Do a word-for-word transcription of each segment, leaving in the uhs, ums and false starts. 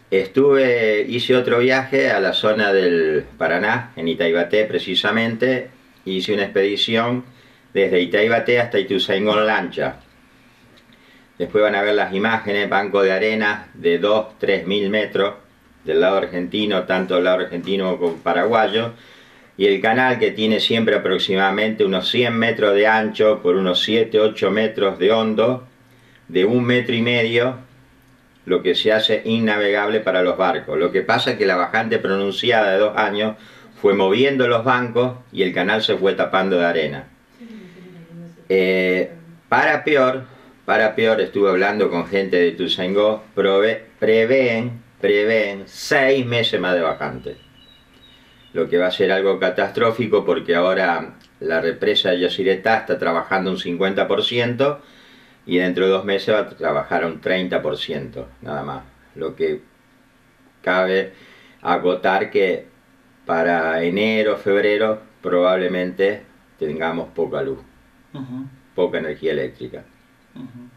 Estuve, hice otro viaje a la zona del Paraná, en Itaibaté precisamente. Hice una expedición desde Itaibaté hasta Ituzaingó en lancha. Después van a ver las imágenes, banco de arena de dos, tres mil metros del lado argentino, tanto del lado argentino como paraguayo, y el canal que tiene siempre aproximadamente unos cien metros de ancho por unos siete, ocho metros de hondo, de un metro y medio, lo que se hace innavegable para los barcos. Lo que pasa es que la bajante pronunciada de dos años fue moviendo los bancos y el canal se fue tapando de arena. Eh, para peor, para peor, estuve hablando con gente de Ituzaingó, prevén, prevén seis meses más de bajante. Lo que va a ser algo catastrófico porque ahora la represa de Yacyretá está trabajando un cincuenta por ciento y dentro de dos meses va a trabajar un treinta por ciento, nada más. Lo que cabe acotar que para enero, febrero, probablemente tengamos poca luz, uh-huh. poca energía eléctrica. Uh-huh.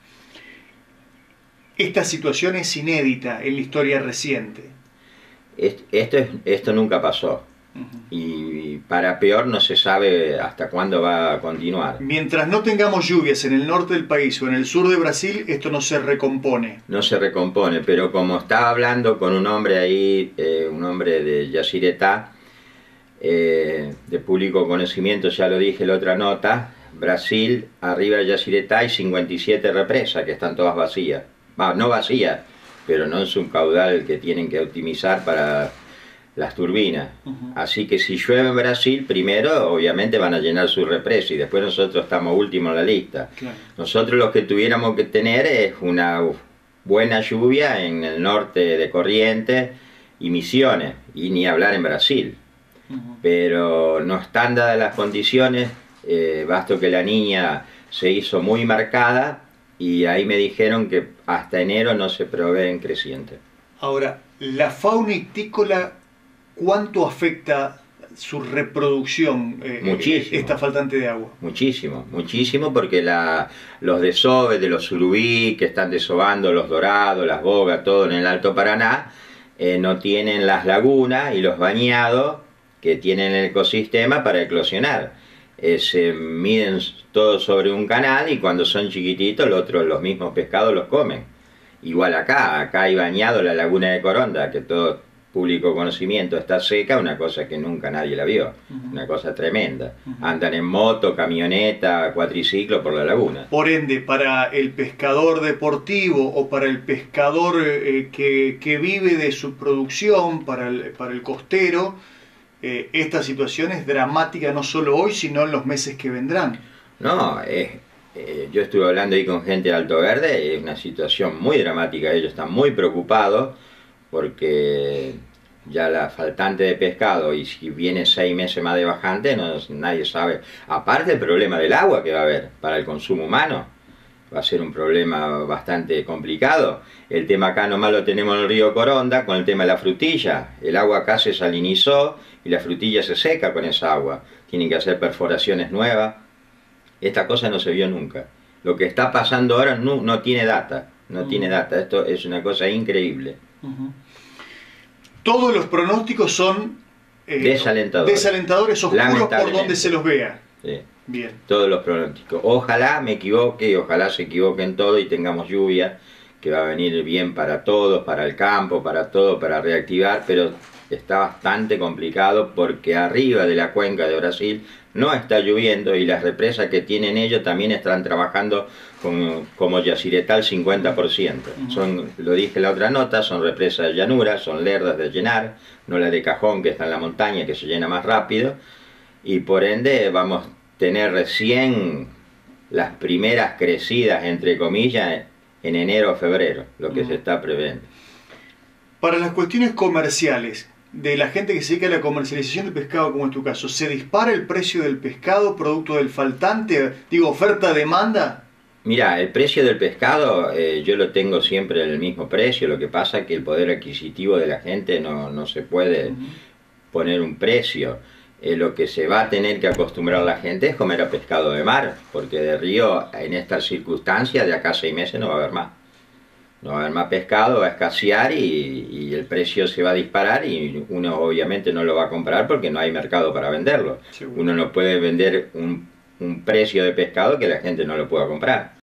Esta situación es inédita en la historia reciente. Esto, es, esto nunca pasó. Uh-huh. Y para peor no se sabe hasta cuándo va a continuar. Mientras no tengamos lluvias en el norte del país o en el sur de Brasil, esto no se recompone. No se recompone, pero como estaba hablando con un hombre ahí, eh, un hombre de Yacyretá, eh, de público conocimiento, ya lo dije en la otra nota, Brasil, arriba de Yacyretá hay cincuenta y siete represas que están todas vacías. Bah, no vacías, pero no es un caudal que tienen que optimizar para las turbinas. Uh-huh. Así que si llueve en Brasil, primero obviamente van a llenar su represa y después nosotros estamos últimos en la lista. Claro. Nosotros lo que tuviéramos que tener es una buena lluvia en el norte de Corrientes y Misiones, y ni hablar en Brasil. Uh-huh. Pero no están dadas las condiciones, eh, basta que la niña se hizo muy marcada y ahí me dijeron que hasta enero no se proveen crecientes. Ahora, la fauna ictícola, ¿cuánto afecta su reproducción eh, muchísimo, esta faltante de agua? Muchísimo, muchísimo, porque la, los desoves de los surubí que están desovando, los dorados, las bogas, todo en el Alto Paraná, eh, no tienen las lagunas y los bañados que tienen el ecosistema para eclosionar. Eh, se miden todos sobre un canal y cuando son chiquititos los otros, los mismos pescados los comen. Igual acá, acá hay bañado la laguna de Coronda, que todo público conocimiento está seca, una cosa que nunca nadie la vio, uh-huh. una cosa tremenda. Uh-huh. Andan en moto, camioneta, cuatriciclo por la laguna. Por ende, para el pescador deportivo o para el pescador eh, que, que vive de su producción, para el, para el costero, eh, esta situación es dramática no solo hoy, sino en los meses que vendrán. No, eh, eh, yo estuve hablando ahí con gente de Alto Verde, es una situación muy dramática, ellos están muy preocupados, porque ya la faltante de pescado, y si viene seis meses más de bajante, no, nadie sabe. Aparte el problema del agua que va a haber para el consumo humano, va a ser un problema bastante complicado. El tema acá nomás lo tenemos en el río Coronda, con el tema de la frutilla. El agua acá se salinizó y la frutilla se seca con esa agua. Tienen que hacer perforaciones nuevas. Esta cosa no se vio nunca. Lo que está pasando ahora no, no tiene data, no uh-huh. tiene data. Esto es una cosa increíble. Uh-huh. Todos los pronósticos son eh, desalentadores. desalentadores, oscuros por donde se los vea. Sí. Bien. Todos los pronósticos. Ojalá me equivoque y ojalá se equivoquen todo y tengamos lluvia, que va a venir bien para todos, para el campo, para todo, para reactivar, pero está bastante complicado porque arriba de la cuenca de Brasil no está lloviendo y las represas que tienen ellos también están trabajando con, como Yacyretá al cincuenta por ciento. Uh-huh. Son, lo dije en la otra nota, son represas de llanura, son lerdas de llenar, no la de Cajón que está en la montaña que se llena más rápido, y por ende vamos a tener recién las primeras crecidas, entre comillas, en enero o febrero, lo que uh-huh. se está previendo. Para las cuestiones comerciales, de la gente que se dedica a la comercialización de pescado, como en tu caso, ¿se dispara el precio del pescado producto del faltante? Digo, oferta-demanda. Mira, el precio del pescado eh, yo lo tengo siempre en el mismo precio, lo que pasa es que el poder adquisitivo de la gente no, no se puede uh-huh. poner un precio. Eh, lo que se va a tener que acostumbrar la gente es comer a pescado de mar, porque de río en estas circunstancias de acá a seis meses no va a haber más. no va a haber más pescado, va a escasear y, y el precio se va a disparar y uno obviamente no lo va a comprar porque no hay mercado para venderlo. Seguro. Uno no puede vender un, un precio de pescado que la gente no lo pueda comprar.